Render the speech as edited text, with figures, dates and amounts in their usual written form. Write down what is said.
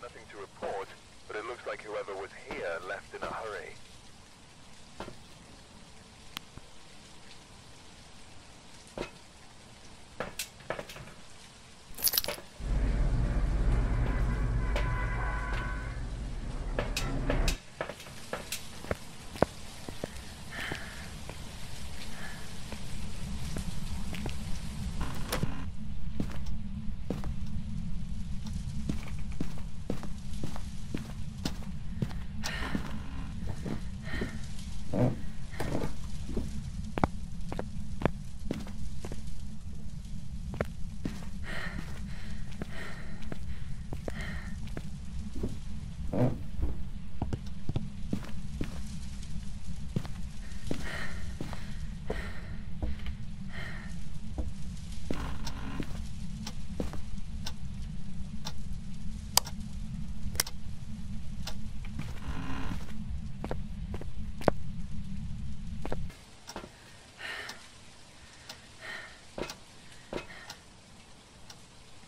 Nothing to report, but it looks like whoever was here left in a hurry.